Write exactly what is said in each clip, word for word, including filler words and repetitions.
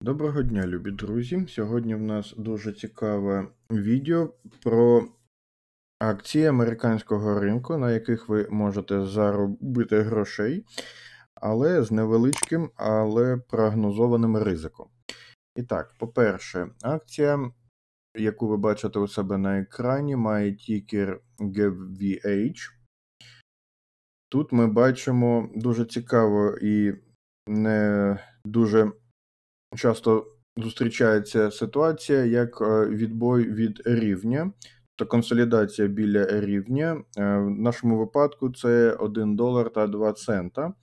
Доброго дня, любі друзі! Сьогодні в нас дуже цікаве відео про акції американського ринку, на яких ви можете заробити грошей, але з невеличким, але прогнозованим ризиком. І так, по-перше, акція, яку ви бачите у себе на екрані, має тікер джі ві ейч. Тут ми бачимо дуже цікаво і не дуже часто зустрічається ситуація, як відбой від рівня, то консолідація біля рівня. В нашому випадку це один долар та два цента.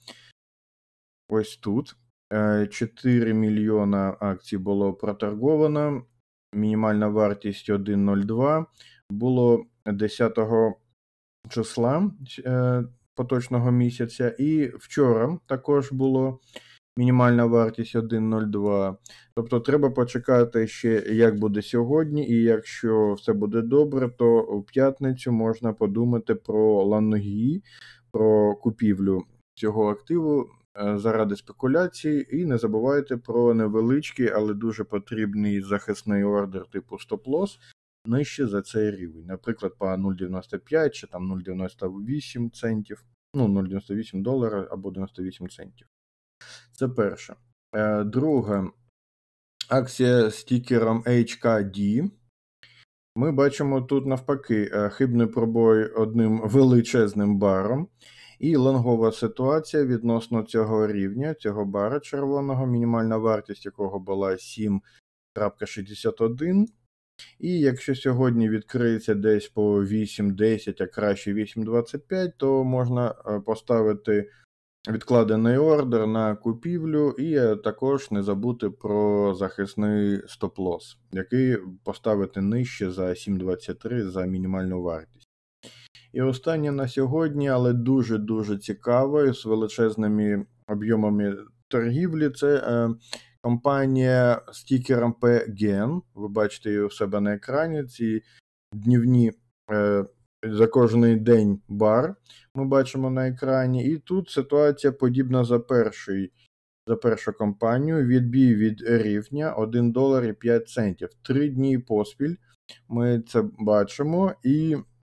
Ось тут чотири мільйона акцій було проторговано, мінімальна вартість один нуль два, було десятого числа поточного місяця, і вчора також було мінімальна вартість один нуль два. Тобто треба почекати ще, як буде сьогодні, і якщо все буде добре, то у п'ятницю можна подумати про лонги, про купівлю цього активу заради спекуляції. І не забувайте про невеличкий, але дуже потрібний захисний ордер типу стоп-лосс нижче за цей рівень. Наприклад, по нуль дев'яносто п'ять чи там нуль дев'яносто вісім центів, ну нуль дев'яносто вісім долара або дев'яносто вісім центів. Це перше. Друге, акція з тікером ейч кей ді. Ми бачимо тут навпаки хибний пробой одним величезним баром і лонгова ситуація відносно цього рівня, цього бара червоного, мінімальна вартість якого була сім шістдесят один. І якщо сьогодні відкриється десь по вісім десять, а краще вісім двадцять п'ять, то можна поставити відкладений ордер на купівлю і також не забути про захисний стоп-лосс, який поставити нижче за сім двадцять три за мінімальну вартість. І останнє на сьогодні, але дуже-дуже цікаво, з величезними об'ємами торгівлі, це е, компанія з тікером пі ген. Ви бачите її у себе на екрані, ці днівні е, за кожний день бар ми бачимо на екрані. І тут ситуація подібна за перший, за першу компанію. Відбій від рівня один долар і п'ять центів. Три дні поспіль ми це бачимо. І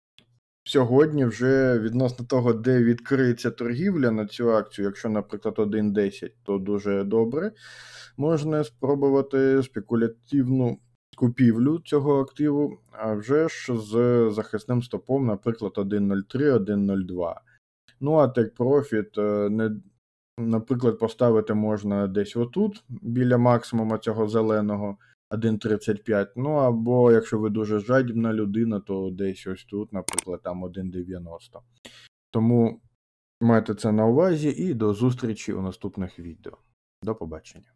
сьогодні вже відносно того, де відкриється торгівля на цю акцію, якщо, наприклад, один десять, то дуже добре. Можна спробувати спекулятивну купівлю цього активу, а вже ж з захисним стопом, наприклад, один нуль три, один нуль два. Ну, а Take Profit, не, наприклад, поставити можна десь отут, біля максимуму цього зеленого, один тридцять п'ять. Ну, або, якщо ви дуже жадібна людина, то десь ось тут, наприклад, там один дев'яносто. Тому майте це на увазі і до зустрічі у наступних відео. До побачення.